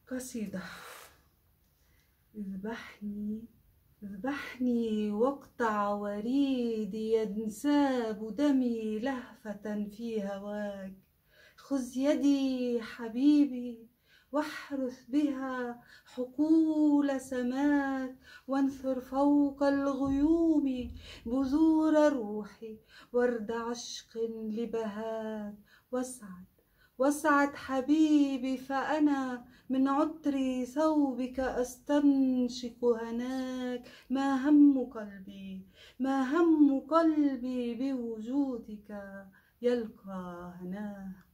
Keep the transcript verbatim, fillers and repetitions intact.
قصيدة. اذبحني اذبحني واقطع وريدي، ينساب دمي لهفة في هواك. خذ يدي حبيبي واحرث بها حقول سماك، وانثر فوق الغيوم بذور روحي ورد عشق لبهاك. واسعد واسعد حبيبي، فأنا من عطر ثوبك أستنشق هناك. ما هم قلبي ما هم قلبي بوجودك يلقى هناك.